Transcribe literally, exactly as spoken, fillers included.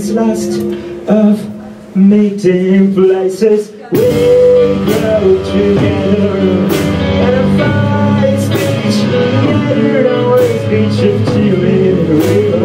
last of meeting places. We go together and a fire speech together, always speech of two in the river.